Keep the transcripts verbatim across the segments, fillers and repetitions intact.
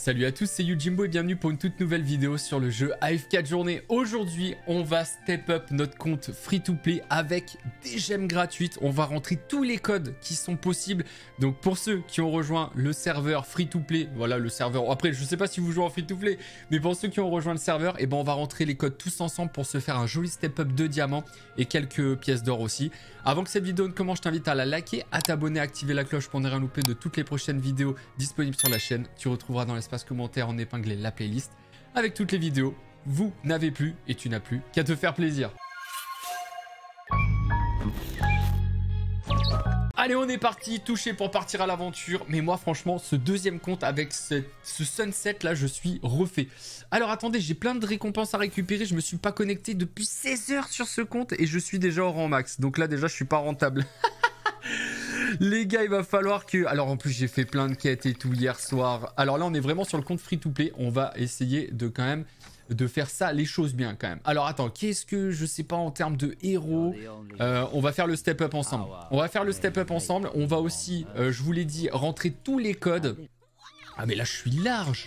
Salut à tous, c'est Yujimbo et bienvenue pour une toute nouvelle vidéo sur le jeu A F K Journée. Aujourd'hui, on va step up notre compte free-to-play avec des gemmes gratuites. On va rentrer tous les codes qui sont possibles. Donc pour ceux qui ont rejoint le serveur free-to-play, voilà le serveur. Après, je sais pas si vous jouez en free-to-play, mais pour ceux qui ont rejoint le serveur, et ben on va rentrer les codes tous ensemble pour se faire un joli step up de diamants et quelques pièces d'or aussi. Avant que cette vidéo ne commence, je t'invite à la liker, à t'abonner, à activer la cloche pour ne rien louper de toutes les prochaines vidéos disponibles sur la chaîne. Tu retrouveras dans l'espace commentaire en épinglé la playlist avec toutes les vidéos. Vous n'avez plus et tu n'as plus qu'à te faire plaisir. Allez, on est parti, touché pour partir à l'aventure. Mais moi, franchement, ce deuxième compte avec ce, ce sunset là, je suis refait. Alors attendez, j'ai plein de récompenses à récupérer. Je me suis pas connecté depuis seize heures sur ce compte et je suis déjà au rang max. Donc là, déjà, je suis pas rentable. Les gars, il va falloir que... Alors en plus, j'ai fait plein de quêtes et tout hier soir. Alors là, on est vraiment sur le compte free-to-play. On va essayer de quand même... de faire ça, les choses bien quand même. Alors attends, qu'est-ce que je sais pas en termes de héros, euh, on va faire le step up ensemble. On va faire le step up ensemble. On va aussi, euh, je vous l'ai dit, rentrer tous les codes. Ah mais là je suis large.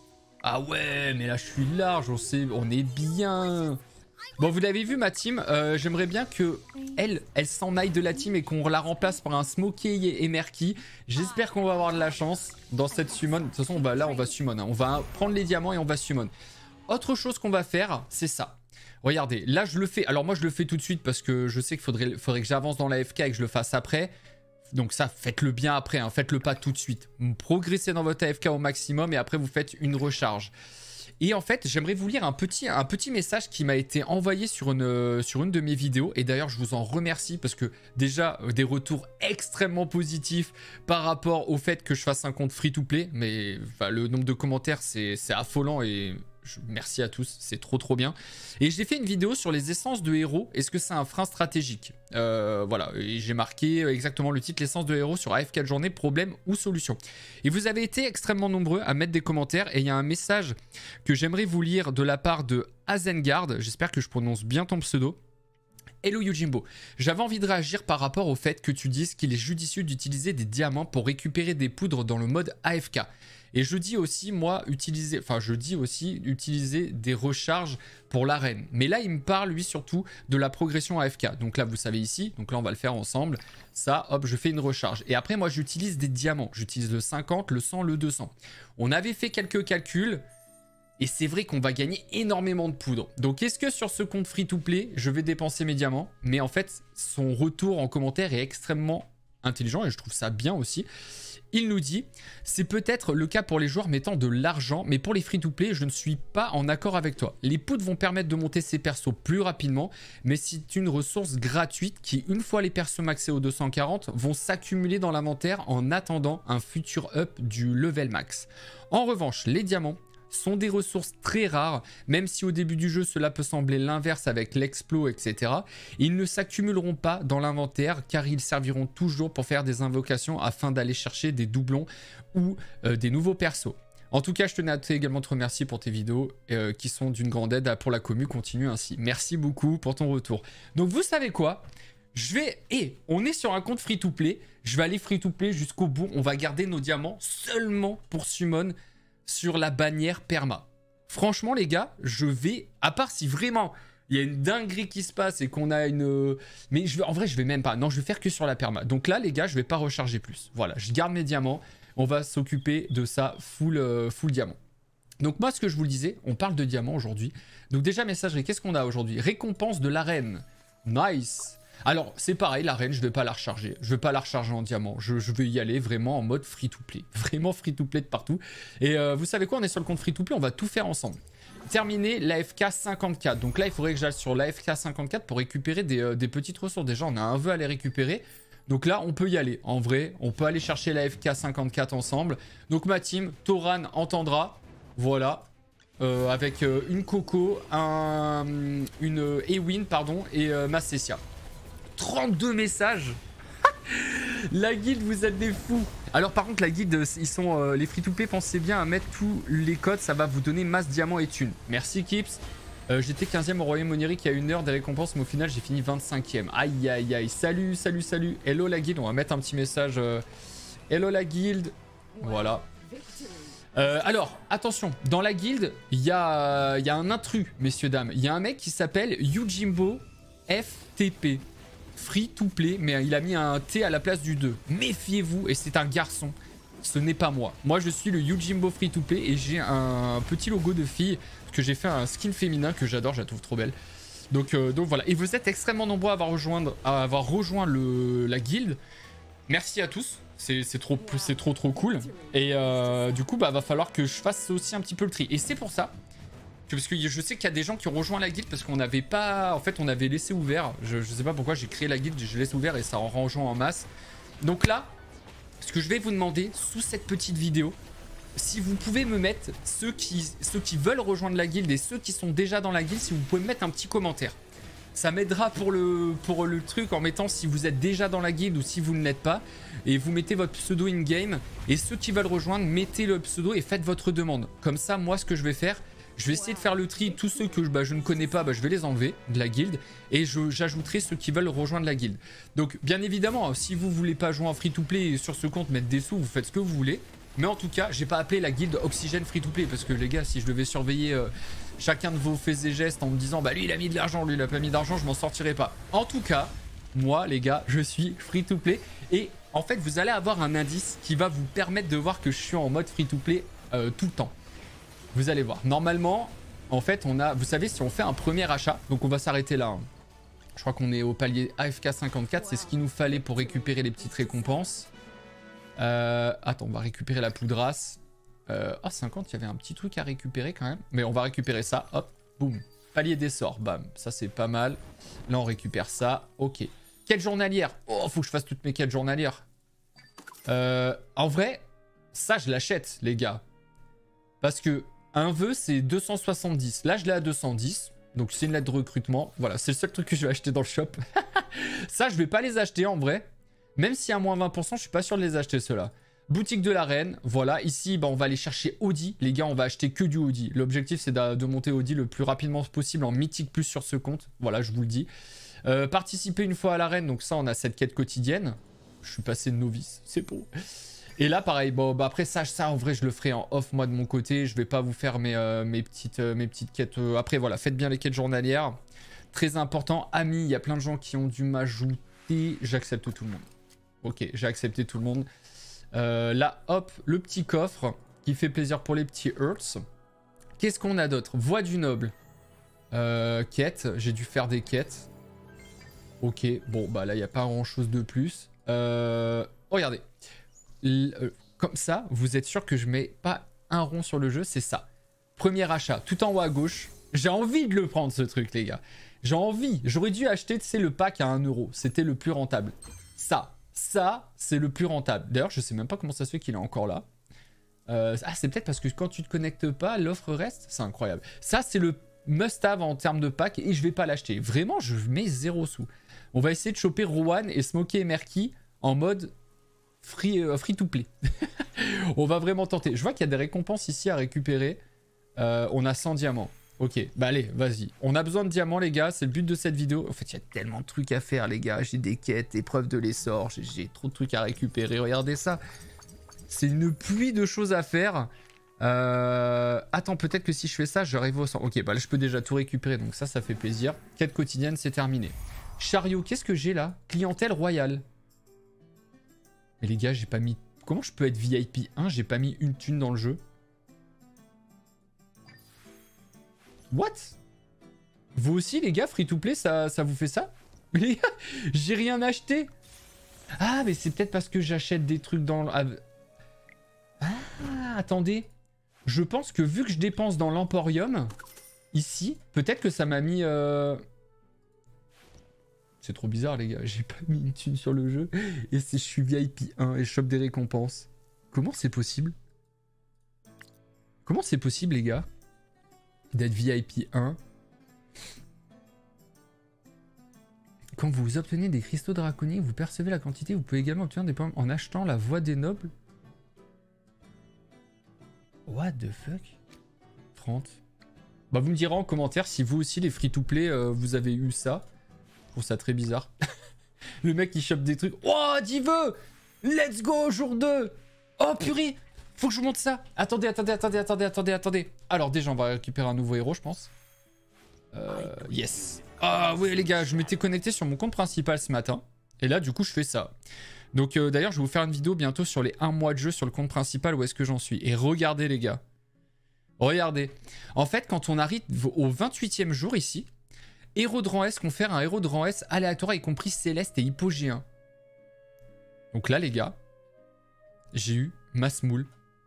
Ah ouais, mais là je suis large. On sait, on est bien. Bon, vous l'avez vu ma team. Euh, J'aimerais bien que elle, elle s'en aille de la team et qu'on la remplace par un Smokey et Merky. J'espère qu'on va avoir de la chance dans cette summon. De toute façon, bah là on va summon. Hein. On va prendre les diamants et on va summon. Autre chose qu'on va faire, c'est ça. Regardez, là je le fais. Alors moi je le fais tout de suite parce que je sais qu'il faudrait, faudrait que j'avance dans la F K et que je le fasse après. Donc ça, faites-le bien après, hein. Faites-le pas tout de suite. Progressez dans votre A F K au maximum et après vous faites une recharge. Et en fait, j'aimerais vous lire un petit, un petit message qui m'a été envoyé sur une, sur une de mes vidéos. Et d'ailleurs, je vous en remercie parce que déjà, des retours extrêmement positifs par rapport au fait que je fasse un compte free-to-play. Mais enfin, le nombre de commentaires, c'est affolant et... merci à tous, c'est trop trop bien. Et j'ai fait une vidéo sur les essences de héros. Est-ce que c'est un frein stratégique? euh, Voilà, et j'ai marqué exactement le titre, l'essence de héros sur A F K Journée, problème ou solution. Et vous avez été extrêmement nombreux à mettre des commentaires. Et il y a un message que j'aimerais vous lire de la part de Azengard. J'espère que je prononce bien ton pseudo. Hello Yujimbo, j'avais envie de réagir par rapport au fait que tu dises qu'il est judicieux d'utiliser des diamants pour récupérer des poudres dans le mode A F K. Et je dis aussi, moi, utiliser, enfin, je dis aussi utiliser des recharges pour l'arène. Mais là, il me parle, lui, surtout de la progression A F K. Donc là, vous savez ici, donc là, on va le faire ensemble. Ça, hop, je fais une recharge. Et après, moi, j'utilise des diamants. J'utilise le cinquante, le cent, le deux cents. On avait fait quelques calculs. Et c'est vrai qu'on va gagner énormément de poudre. Donc, est-ce que sur ce compte free-to-play, je vais dépenser mes diamants? Mais en fait, son retour en commentaire est extrêmement intelligent et je trouve ça bien aussi. Il nous dit, c'est peut-être le cas pour les joueurs mettant de l'argent, mais pour les free-to-play, je ne suis pas en accord avec toi. Les poudres vont permettre de monter ses persos plus rapidement, mais c'est une ressource gratuite qui, une fois les persos maxés au deux cent quarante, vont s'accumuler dans l'inventaire en attendant un futur up du level max. En revanche, les diamants sont des ressources très rares, même si au début du jeu cela peut sembler l'inverse avec l'explo, et cetera. Ils ne s'accumuleront pas dans l'inventaire car ils serviront toujours pour faire des invocations afin d'aller chercher des doublons ou euh, des nouveaux persos. En tout cas, je tenais à également te remercier pour tes vidéos euh, qui sont d'une grande aide pour la commu. Continue ainsi. Merci beaucoup pour ton retour. Donc vous savez quoi ? Je vais... Et hey, on est sur un compte free-to-play. Je vais aller free-to-play jusqu'au bout. On va garder nos diamants seulement pour summon sur la bannière perma. Franchement les gars, je vais, à part si vraiment il y a une dinguerie qui se passe et qu'on a une... Mais je vais, en vrai je vais même pas, non je vais faire que sur la perma. Donc là les gars, je vais pas recharger plus. Voilà, je garde mes diamants, on va s'occuper de ça full, euh, full diamant. Donc moi ce que je vous le disais, on parle de diamants aujourd'hui. Donc déjà messagerie, qu'est-ce qu'on a aujourd'hui? Récompense de l'arène. Nice. Alors, c'est pareil, l'arène, je vais pas la recharger. Je vais pas la recharger en diamant. Je, je vais y aller vraiment en mode free-to-play. Vraiment free-to-play de partout. Et euh, vous savez quoi, on est sur le compte free-to-play, on va tout faire ensemble. Terminer l'A F K cinquante-quatre. Donc là, il faudrait que j'aille sur l'A F K cinquante-quatre pour récupérer des, euh, des petites ressources. Déjà, on a un vœu à les récupérer. Donc là, on peut y aller. En vrai, on peut aller chercher l'A F K cinquante-quatre ensemble. Donc ma team, Toran entendra. Voilà. Euh, avec euh, une Coco, un, une Ewin, pardon, et euh, ma Cessia. trente-deux messages. La guilde, vous êtes des fous. Alors par contre la guilde, ils sont euh, les free-to-play, pensez bien à mettre tous les codes, ça va vous donner masse diamants et thunes. Merci Kips. euh, J'étais quinzième au royaume onirique il y a une heure des récompenses, mais au final j'ai fini vingt-cinquième. Aïe aïe aïe. Salut salut salut. Hello la guilde, on va mettre un petit message. euh... Hello la guilde. Voilà. Euh, alors, attention, dans la guilde, il y a, y a un intrus, messieurs, dames. Il y a un mec qui s'appelle Yujimbo F T P. Free to play, mais il a mis un T à la place du deux. Méfiez-vous, et c'est un garçon. Ce n'est pas moi. Moi, je suis le Yujimbo Free to Play et j'ai un petit logo de fille parce que j'ai fait un skin féminin que j'adore, je la trouve trop belle. Donc, euh, donc voilà. Et vous êtes extrêmement nombreux à avoir, rejoindre, à avoir rejoint le, la guilde. Merci à tous. C'est trop, c'est trop trop cool. Et euh, du coup, bah, va falloir que je fasse aussi un petit peu le tri. Et c'est pour ça que, parce que je sais qu'il y a des gens qui ont rejoint la guilde parce qu'on n'avait pas, en fait, on avait laissé ouvert. Je, je sais pas pourquoi j'ai créé la guilde, je laisse ouvert et ça en rejoint en masse. Donc là, ce que je vais vous demander sous cette petite vidéo, si vous pouvez me mettre ceux qui, ceux qui veulent rejoindre la guilde et ceux qui sont déjà dans la guilde, si vous pouvez me mettre un petit commentaire. Ça m'aidera pour le, pour le truc en mettant si vous êtes déjà dans la guilde ou si vous ne l'êtes pas. Et vous mettez votre pseudo in-game. Et ceux qui veulent rejoindre, mettez le pseudo et faites votre demande. Comme ça, moi, ce que je vais faire, je vais essayer de faire le tri. Tous ceux que bah, je ne connais pas, bah, je vais les enlever de la guilde. Et j'ajouterai ceux qui veulent rejoindre la guilde. Donc, bien évidemment, si vous voulez pas jouer en free-to-play et sur ce compte mettre des sous, vous faites ce que vous voulez. Mais en tout cas, j'ai pas appelé la guilde Oxygène free-to-play. Parce que les gars, si je devais surveiller euh, chacun de vos faits et gestes en me disant bah lui il a mis de l'argent, lui il a pas mis d'argent, je m'en sortirai pas. En tout cas, moi les gars, je suis free-to-play. Et en fait, vous allez avoir un indice qui va vous permettre de voir que je suis en mode free-to-play euh, tout le temps. Vous allez voir. Normalement, en fait, on a, vous savez, si on fait un premier achat, donc on va s'arrêter là. Hein. Je crois qu'on est au palier A F K cinquante-quatre, c'est ce qu'il nous fallait pour récupérer les petites récompenses. Euh, attends, on va récupérer la poudrasse. Euh, oh, cinquante, il y avait un petit truc à récupérer quand même. Mais on va récupérer ça. Hop, boum. Palier des sorts, bam. Ça, c'est pas mal. Là, on récupère ça. Ok. Quête journalière. Oh, faut que je fasse toutes mes quêtes journalières. Euh, en vrai, ça, je l'achète, les gars. Parce que un vœu, c'est deux cent soixante-dix. Là, je l'ai à deux cent dix. Donc, c'est une lettre de recrutement. Voilà, c'est le seul truc que je vais acheter dans le shop. Ça, je vais pas les acheter, en vrai. Même si à moins vingt pour cent, je suis pas sûr de les acheter, ceux-là. Boutique de l'arène, voilà. Ici, bah, on va aller chercher Audi. Les gars, on va acheter que du Audi. L'objectif, c'est de, de monter Audi le plus rapidement possible en mythique plus sur ce compte. Voilà, je vous le dis. Euh, participer une fois à l'arène. Donc ça, on a cette quête quotidienne. Je suis passé de novice, c'est beau. Et là, pareil. Bon, bah après ça, ça, en vrai, je le ferai en off, moi, de mon côté. Je vais pas vous faire mes, euh, mes, petites, euh, mes petites quêtes. Euh, après, voilà, faites bien les quêtes journalières. Très important. Amis, il y a plein de gens qui ont dû m'ajouter. J'accepte tout le monde. Ok, j'ai accepté tout le monde. Euh, là, hop, le petit coffre qui fait plaisir pour les petits Earths. Qu'est-ce qu'on a d'autre? Voix du noble. Euh, quête, j'ai dû faire des quêtes. Ok, bon, bah là, il n'y a pas grand-chose de plus. Euh, regardez. L euh, comme ça, vous êtes sûr que je mets pas un rond sur le jeu, c'est ça. Premier achat, tout en haut à gauche. J'ai envie de le prendre, ce truc, les gars. J'ai envie. J'aurais dû acheter, tu sais, le pack à un euro. C'était le plus rentable. Ça. Ça, c'est le plus rentable. D'ailleurs, je sais même pas comment ça se fait qu'il est encore là. Euh, ah, c'est peut-être parce que quand tu te connectes pas, l'offre reste. C'est incroyable. Ça, c'est le must-have en termes de pack et je vais pas l'acheter. Vraiment, je mets zéro sous. On va essayer de choper Rowan et Smokey et Merky en mode free, euh, free to play. On va vraiment tenter. Je vois qu'il y a des récompenses ici à récupérer. Euh, on a cent diamants. Ok, bah allez, vas-y. On a besoin de diamants, les gars. C'est le but de cette vidéo. En fait, il y a tellement de trucs à faire, les gars. J'ai des quêtes, épreuves de l'essor. J'ai trop de trucs à récupérer. Regardez ça. C'est une pluie de choses à faire. Euh... Attends, peut-être que si je fais ça, j'arrive au cent. Ok, bah là, je peux déjà tout récupérer. Donc ça, ça fait plaisir. Quête quotidienne, c'est terminé. Chariot, qu'est-ce que j'ai là? Clientèle royale. Mais les gars, j'ai pas mis... Comment je peux être V I P un? J'ai pas mis une thune dans le jeu. What? Vous aussi, les gars, free-to-play, ça, ça vous fait ça? Mais les gars, j'ai rien acheté. Ah, mais c'est peut-être parce que j'achète des trucs dans... Ah, attendez. Je pense que vu que je dépense dans l'Emporium, ici, peut-être que ça m'a mis... Euh... C'est trop bizarre, les gars. J'ai pas mis une thune sur le jeu. Et je suis V I P un et je chope des récompenses. Comment c'est possible? Comment c'est possible, les gars? D'être V I P un. Quand vous obtenez des cristaux draconiques, vous percevez la quantité. Vous pouvez également obtenir des points en achetant la voix des nobles. What the fuck? trente. Bah vous me direz en commentaire si vous aussi les free-to-play euh, vous avez eu ça. Je trouve ça très bizarre. Le mec qui chope des trucs. Oh, dix vœux. Let's go, jour deux. Oh purée. Faut que je vous montre ça. Attendez, attendez, attendez, attendez, attendez, attendez. Alors déjà, on va récupérer un nouveau héros, je pense. Euh, yes. Ah oui, les gars, je m'étais connecté sur mon compte principal ce matin. Et là, du coup, je fais ça. Donc euh, d'ailleurs, je vais vous faire une vidéo bientôt sur les un mois de jeu sur le compte principal, où est-ce que j'en suis. Et regardez, les gars. Regardez. En fait, quand on arrive au vingt-huitième jour ici, héros de rang S, confère un héros de rang S aléatoire, y compris Céleste et Hypogéen. Donc là, les gars, j'ai eu Masmoul.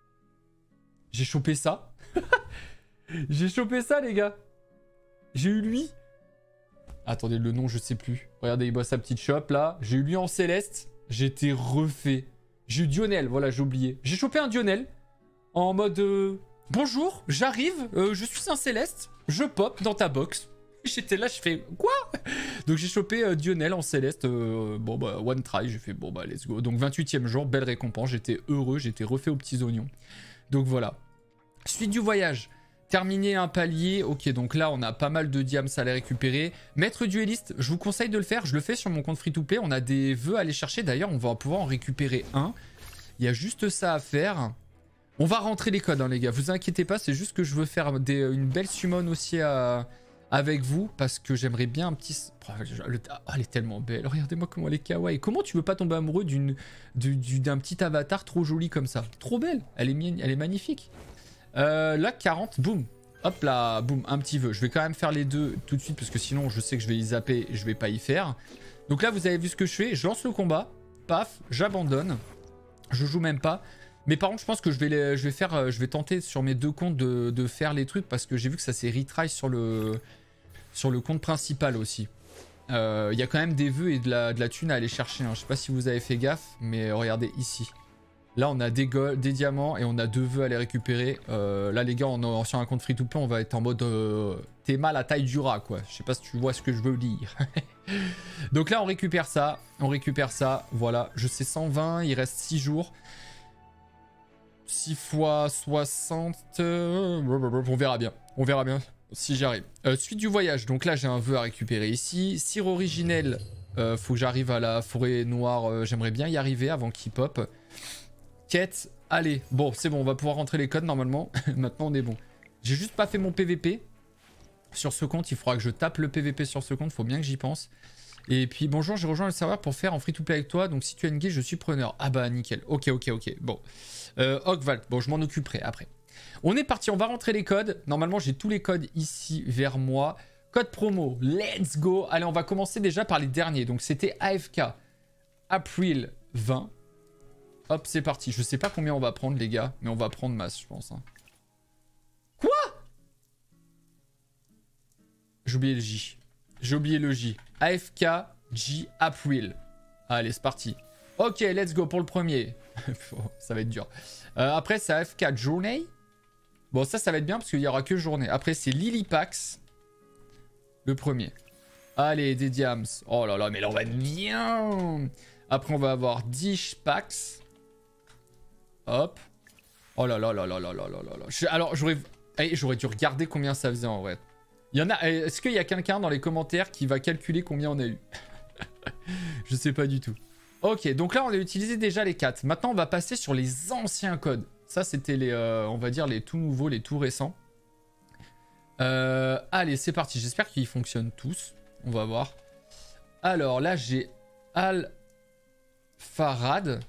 J'ai chopé ça. J'ai chopé ça, les gars. J'ai eu lui. Attendez, le nom, je sais plus. Regardez, il boit sa petite chope, là. J'ai eu lui en Céleste. J'étais refait. J'ai eu Dionel, voilà, j'ai oublié. J'ai chopé un Dionel. En mode... Euh, bonjour, j'arrive. Euh, je suis un Céleste. Je pop dans ta box. J'étais là, je fais... Quoi? Donc j'ai chopé euh, Dionel en Céleste. Euh, bon, bah, one try. J'ai fait, bon, bah, let's go. Donc vingt-huitième jour, belle récompense. J'étais heureux. J'étais refait aux petits oignons. Donc voilà. Suite du voyage. Terminer un palier. Ok, donc là, on a pas mal de diams à les récupérer. Maître dueliste, je vous conseille de le faire. Je le fais sur mon compte free-to-play. On a des vœux à aller chercher. D'ailleurs, on va pouvoir en récupérer un. Il y a juste ça à faire. On va rentrer les codes, hein, les gars. Vous inquiétez pas, c'est juste que je veux faire des, une belle summon aussi à, avec vous. Parce que j'aimerais bien un petit... Oh, le, oh, elle est tellement belle. Regardez-moi comment elle est kawaii. Comment tu veux pas tomber amoureux d'une, d'un petit avatar trop joli comme ça? Trop belle. Elle est, elle est magnifique. Euh, là, quarante, boum. Hop là, boum, un petit vœu. Je vais quand même faire les deux tout de suite parce que sinon, je sais que je vais y zapper et je vais pas y faire. Donc là, vous avez vu ce que je fais. Je lance le combat. Paf, j'abandonne. Je joue même pas. Mais par contre, je pense que je vais, les, je vais, faire, je vais tenter sur mes deux comptes de, de faire les trucs parce que j'ai vu que ça s'est retry sur le, sur le compte principal aussi. Il euh, y a quand même des vœux et de la, de la thune à aller chercher. Hein. Je sais pas si vous avez fait gaffe, mais regardez ici. Là, on a des, des diamants et on a deux vœux à les récupérer. Euh, là, les gars, on est sur un compte free-to-play, on va être en mode euh, t'es mal à taille du rat, quoi. Je sais pas si tu vois ce que je veux dire. Donc là, on récupère ça. On récupère ça. Voilà, je sais cent vingt. Il reste six jours. six fois soixante. Euh, on verra bien. On verra bien si j'arrive. Euh, suite du voyage. Donc là, j'ai un vœu à récupérer ici. Cire originelle. Euh, faut que j'arrive à la forêt noire. Euh, J'aimerais bien y arriver avant qu'il pop. Quête, allez, bon c'est bon, on va pouvoir rentrer les codes normalement, maintenant on est bon. J'ai juste pas fait mon P V P sur ce compte, il faudra que je tape le P V P sur ce compte, faut bien que j'y pense. Et puis bonjour, j'ai rejoint le serveur pour faire en free-to-play avec toi, donc si tu as une guilde, je suis preneur. Ah bah nickel, ok ok ok, bon. Euh, Hogvalt, bon je m'en occuperai après. On est parti, on va rentrer les codes, normalement j'ai tous les codes ici vers moi. Code promo, let's go. Allez, on va commencer déjà par les derniers, donc c'était A F K, April vingt. Hop, c'est parti. Je sais pas combien on va prendre, les gars, mais on va prendre masse, je pense. Hein. Quoi? J'ai oublié le J. J'ai oublié le J. A F K, J, April. Allez, c'est parti. Ok, let's go pour le premier. Ça va être dur. Euh, après, c'est A F K Journey. Bon, ça, ça va être bien parce qu'il y aura que journée. Après, c'est Lilipax. Le premier. Allez, des diams. Oh là là, mais là, on va être bien. Après, on va avoir Dishpax. Hop. Oh là là là là là là là là. Je, alors, j'aurais eh, j'aurais dû regarder combien ça faisait en vrai. Il y en a. Est-ce qu'il y a quelqu'un dans les commentaires qui va calculer combien on a eu? Je sais pas du tout. Ok, donc là, on a utilisé déjà les quatre. Maintenant, on va passer sur les anciens codes. Ça, c'était les, euh, on va dire, les tout nouveaux, les tout récents. Euh, allez, c'est parti. J'espère qu'ils fonctionnent tous. On va voir. Alors, là, j'ai Al-Farad.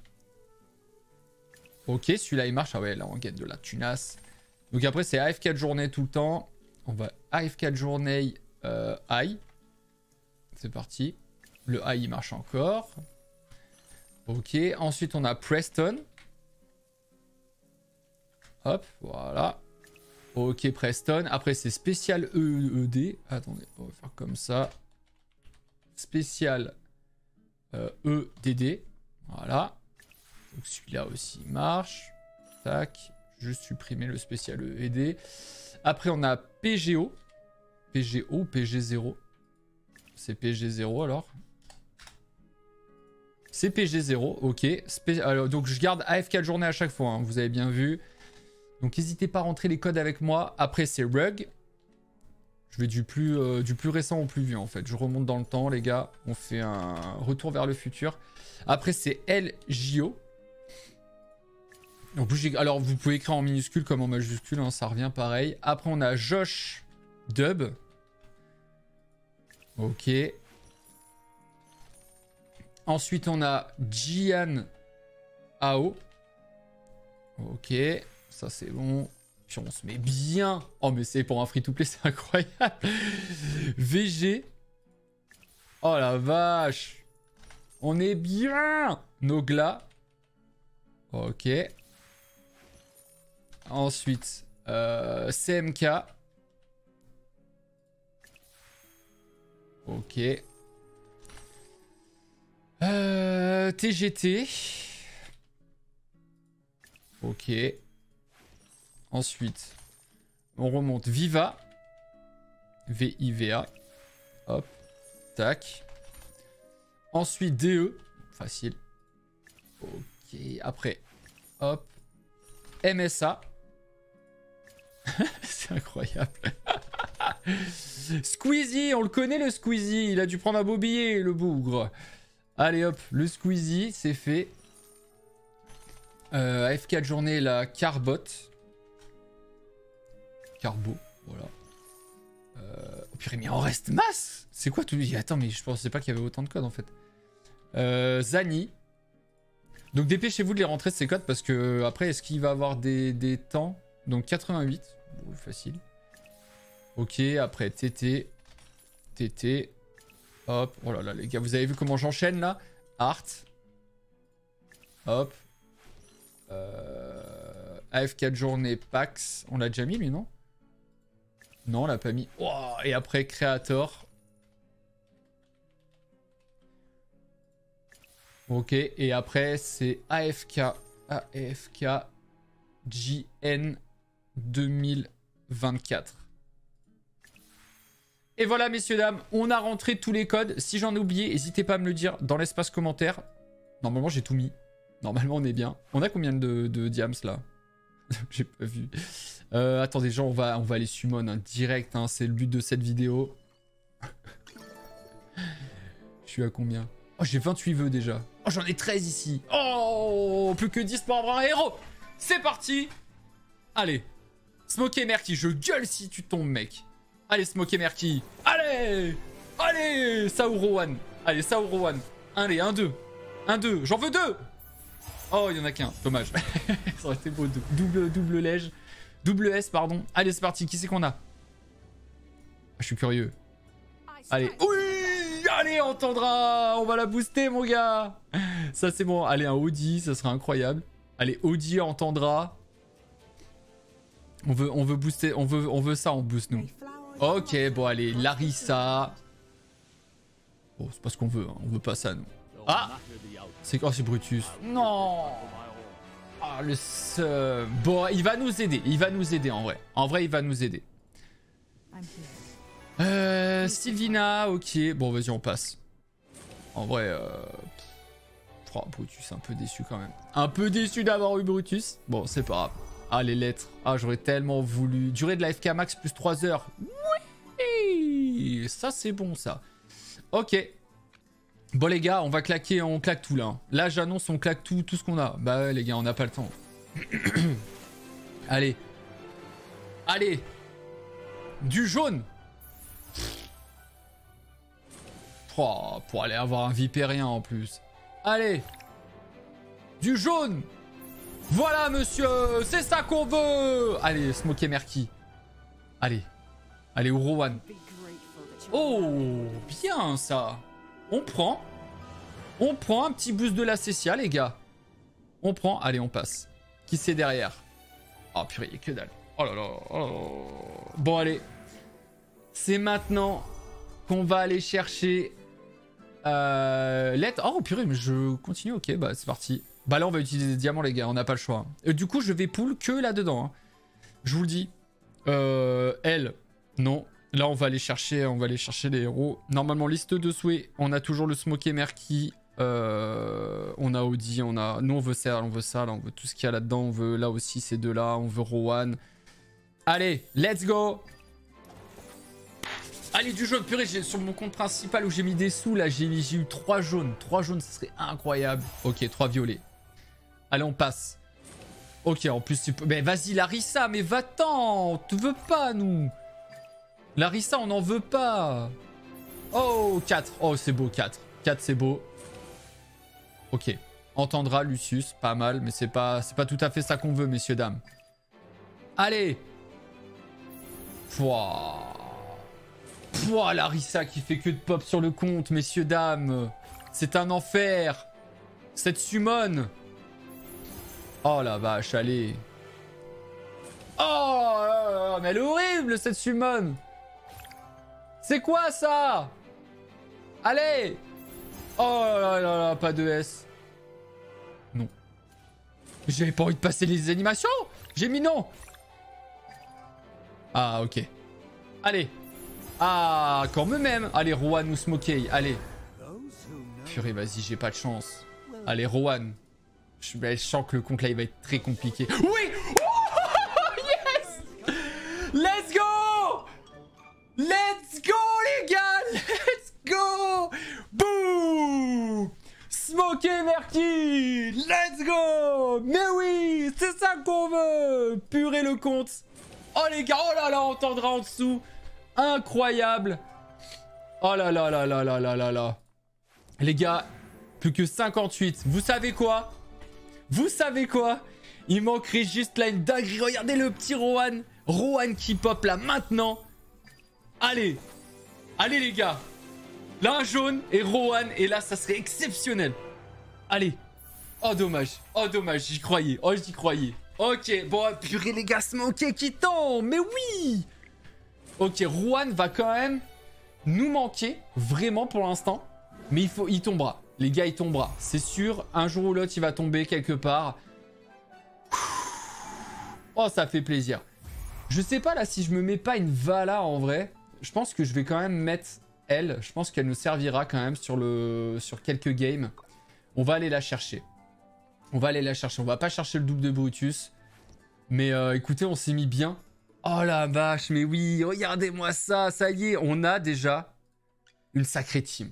Ok, celui-là, il marche. Ah ouais, là, on gagne de la tunasse. Donc après, c'est A F quatre journées tout le temps. On va A F quatre journées euh, I. C'est parti. Le I, il marche encore. Ok, ensuite, on a Preston. Hop, voilà. Ok, Preston. Après, c'est spécial E E D. Attendez, on va faire comme ça. Spécial euh, E D D. Voilà. Donc celui-là aussi marche. Tac. Juste supprimer le spécial E E D. Après, on a P G O. P G O ou P G zéro. C'est P G zéro alors. C'est P G zéro, ok. Spé alors, donc je garde A F quatre journées à chaque fois, hein, vous avez bien vu. Donc n'hésitez pas à rentrer les codes avec moi. Après, c'est Rug. Je vais du plus, euh, du plus récent au plus vieux en fait. Je remonte dans le temps, les gars. On fait un retour vers le futur. Après, c'est L J O. En plus, j'ai... Alors, vous pouvez écrire en minuscule comme en majuscule, hein, ça revient pareil. Après, on a Josh Dub. Ok. Ensuite, on a Jian Ao. Ok, ça c'est bon. Puis on se met bien. Oh, mais c'est pour un free-to-play, c'est incroyable. V G. Oh la vache. On est bien. Nogla. Ok. Ensuite, euh, C M K. Ok. Euh, T G T. Ok. Ensuite, on remonte Viva. V I V A. Hop. Tac. Ensuite, D E. Facile. Ok. Après, hop. M S A. C'est incroyable. Squeezie, on le connaît le Squeezie. Il a dû prendre un beau billet, le bougre. Allez hop, le Squeezie, c'est fait. Euh, A F quatre journée, la Carbot. Carbo, voilà. Euh... Oh purée, mais il en reste masse. C'est quoi tout... Attends, mais je pensais pas qu'il y avait autant de codes en fait. Euh, Zani. Donc dépêchez-vous de les rentrer ces codes parce que après, est-ce qu'il va avoir des, des temps? Donc quatre-vingt-huit, bon, facile. Ok, après T T. T T. Hop, oh là là les gars, vous avez vu comment j'enchaîne là? Art. Hop. Euh... A F quatre journée, Pax. On l'a déjà mis lui, non? Non, on l'a pas mis. Oh, et après, Creator. Ok, et après, c'est A F K. A F K J N deux mille vingt-quatre. Et voilà, messieurs, dames, on a rentré tous les codes. Si j'en ai oublié, n'hésitez pas à me le dire dans l'espace commentaire. Normalement, j'ai tout mis. Normalement, on est bien. On a combien de, de diams, là? J'ai pas vu. Euh, attendez, gens, on va, on va aller summon hein, direct. Hein, c'est le but de cette vidéo. Je suis à combien? Oh, j'ai vingt-huit vœux déjà. Oh, j'en ai treize ici. Oh, plus que dix pour avoir un héros. C'est parti. Allez. Smokey Merky, je gueule si tu tombes, mec. Allez, Smokey Merky. Allez. Allez, Sauron. Allez, Sauron. Allez, un deux. un deux. J'en veux deux. Oh, il y en a qu'un. Dommage. Ça aurait été beau. Double, double lège. Double S, pardon. Allez, c'est parti. Qui c'est qu'on a? Ah, je suis curieux. Allez. Oui. Allez, on tendra. On va la booster, mon gars. Ça, c'est bon. Allez, un Audi. Ça serait incroyable. Allez, Audi entendra. On veut, on veut booster. On veut, on veut ça en boost, nous. Ok, bon, allez. Larissa. Bon, c'est pas ce qu'on veut. Hein. On veut pas ça, nous. Ah! C'est quoi? Oh, c'est Brutus. Non! Ah, le seum. Bon, il va nous aider. Il va nous aider en vrai. En vrai, il va nous aider. Euh, Sylvina, ok. Bon, vas-y, on passe. En vrai, euh... oh, Brutus, un peu déçu quand même. Un peu déçu d'avoir eu Brutus. Bon, c'est pas grave. Ah, les lettres. Ah, j'aurais tellement voulu. Durée de la F K max plus trois heures. Oui! Ça, c'est bon, ça. Ok. Bon les gars, on va claquer, on claque tout là. Là j'annonce, on claque tout, tout ce qu'on a. Bah ouais les gars, on n'a pas le temps. Allez. Allez. Du jaune. Oh, pour aller avoir un vipérien en plus. Allez. Du jaune. Voilà monsieur, c'est ça qu'on veut. Allez, Smokey Merky. Allez. Allez, Rowan. Oh, bien ça. On prend. On prend un petit boost de la Cécia, les gars. On prend. Allez, on passe. Qui c'est derrière? Oh, purée, que dalle. Oh là là. Oh là là. Bon, allez. C'est maintenant qu'on va aller chercher... Euh, lettre. Oh, purée, mais je continue. Ok, bah, c'est parti. Bah là, on va utiliser des diamants, les gars. On n'a pas le choix. Et du coup, je vais pull que là-dedans. Hein. Je vous le dis. Euh, elle, non. Là, on va aller chercher, on va aller chercher les héros. Normalement, liste de souhaits. On a toujours le Smokey Merky. Euh, on a Audi. On a... Nous, on veut ça. On veut ça. Là, on veut tout ce qu'il y a là-dedans. On veut là aussi ces deux-là. On veut Rowan. Allez, let's go. Allez, du jaune. Purée, sur mon compte principal où j'ai mis des sous, là, j'ai eu trois jaunes. trois jaunes, ce serait incroyable. Ok, trois violets. Allez, on passe. Ok, en plus tu peux... Mais vas-y Larissa, mais va-t'en. On te veut pas, nous. Larissa, on n'en veut pas. Oh, quatre. Oh, c'est beau, quatre. quatre, c'est beau. Ok. Entendra Lucius, pas mal, mais c'est pas, c'est pas tout à fait ça qu'on veut, messieurs, dames. Allez. Pouah. Pouah, Larissa qui fait que de pop sur le compte, messieurs, dames. C'est un enfer. Cette summon. Oh la vache, allez. Oh, mais elle est horrible, cette summon. C'est quoi ça? Allez. Oh là là là, pas de S. Non. J'avais pas envie de passer les animations. J'ai mis non. Ah, ok. Allez. Ah, quand même. Allez, Rowan ou Smokey. Allez. Purée, vas-y, j'ai pas de chance. Allez, Rowan. Je, ben, je sens que le compte là, il va être très compliqué. Oui. Oh, yes. Let's go. Let's go, les gars. Let's go. Bouh. Smokey Merky. Let's go. Mais oui, c'est ça qu'on veut. Purée, le compte. Oh, les gars. Oh là là, on entendra en dessous. Incroyable. Oh là là là là là là là là. Les gars, plus que cinquante-huit. Vous savez quoi? Vous savez quoi? Il manquerait juste là une dinguerie. Regardez le petit Rowan. Rowan qui pop là maintenant. Allez. Allez les gars. Là un jaune et Rowan. Et là ça serait exceptionnel. Allez. Oh dommage. Oh dommage. J'y croyais. Oh j'y croyais. Ok. Bon purée les gars. Smokey qui tombe. Mais oui. Ok. Rowan va quand même nous manquer. Vraiment pour l'instant. Mais il, faut, il tombera. Les gars, il tombera. C'est sûr, un jour ou l'autre, il va tomber quelque part. Oh, ça fait plaisir. Je sais pas, là, si je me mets pas une Vala, en vrai. Je pense que je vais quand même mettre elle. Je pense qu'elle nous servira quand même sur, le, sur quelques games. On va aller la chercher. On va aller la chercher. On va pas chercher le double de Brutus. Mais euh, écoutez, on s'est mis bien. Oh la vache, mais oui, regardez-moi ça. Ça y est, on a déjà une sacrée team.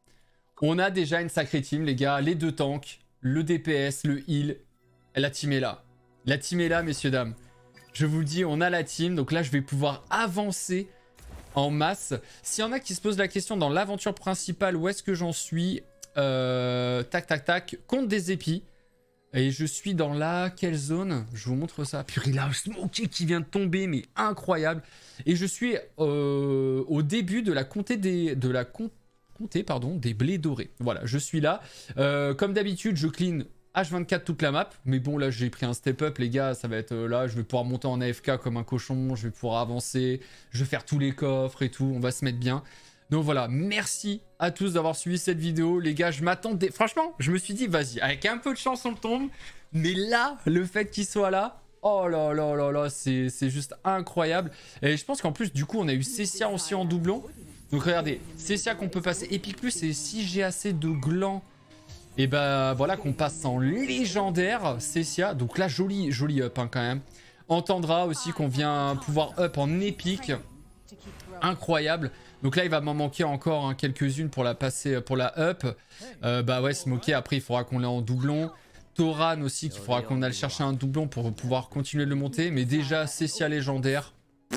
On a déjà une sacrée team, les gars. Les deux tanks, le D P S, le heal. La team est là. La team est là, messieurs, dames. Je vous le dis, on a la team. Donc là, je vais pouvoir avancer en masse. S'il y en a qui se posent la question dans l'aventure principale, où est-ce que j'en suis? euh, Tac, tac, tac. Contre des épis. Et je suis dans la... Quelle zone? Je vous montre ça. Purée, là, Smokey qui vient de tomber, mais incroyable. Et je suis euh, au début de la comté des... De la comté... Pardon, des blés dorés. Voilà, je suis là. Euh, comme d'habitude, je clean H vingt-quatre toute la map. Mais bon, là, j'ai pris un step up, les gars. Ça va être euh, là. Je vais pouvoir monter en A F K comme un cochon. Je vais pouvoir avancer. Je vais faire tous les coffres et tout. On va se mettre bien. Donc voilà, merci à tous d'avoir suivi cette vidéo. Les gars, je m'attendais... Franchement, je me suis dit, vas-y, avec un peu de chance, on tombe. Mais là, le fait qu'il soit là... Oh là là là là, c'est juste incroyable. Et je pense qu'en plus, du coup, on a eu Cessia aussi en doublon. Donc regardez, Cessia qu'on peut passer Epic Plus, et si j'ai assez de glands, et ben voilà qu'on passe en légendaire Cessia. Donc là, joli, joli up hein, quand même. Entendra aussi qu'on vient pouvoir up en épique. Incroyable. Donc là, il va m'en manquer encore hein, quelques-unes pour la passer, pour la up. Euh, bah ouais, Smokey, après, il faudra qu'on l'ait en doublon. Toran aussi, qu'il faudra qu'on aille chercher un doublon pour pouvoir continuer de le monter. Mais déjà, Cessia légendaire.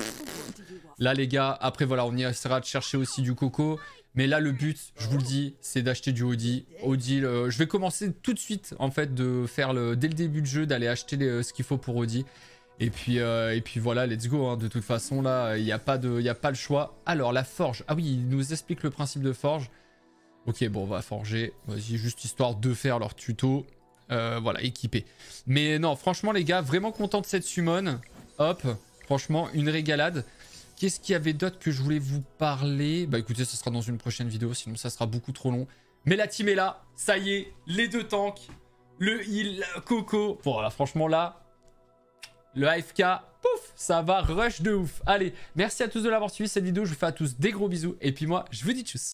Là, les gars, après, voilà, on y essaiera de chercher aussi du coco. Mais là, le but, je vous le dis, c'est d'acheter du Audi. Audi, le... je vais commencer tout de suite, en fait, de faire, le... dès le début de jeu, d'aller acheter les... ce qu'il faut pour Audi. Et puis, euh, et puis voilà, let's go. Hein. De toute façon, là, il n'y a pas de... y a pas le choix. Alors, la forge. Ah oui, il nous explique le principe de forge. Ok, bon, on va forger. Vas-y, juste histoire de faire leur tuto. Euh, voilà, équipé. Mais non, franchement, les gars, vraiment content de cette summon. Hop, franchement, une régalade. Qu'est-ce qu'il y avait d'autre que je voulais vous parler? Bah écoutez, ça sera dans une prochaine vidéo, sinon ça sera beaucoup trop long. Mais la team est là, ça y est, les deux tanks, le heal, le coco. Voilà, franchement là, le A F K, pouf, ça va rush de ouf. Allez, merci à tous de l'avoir suivi cette vidéo, je vous fais à tous des gros bisous. Et puis moi, je vous dis tchuss.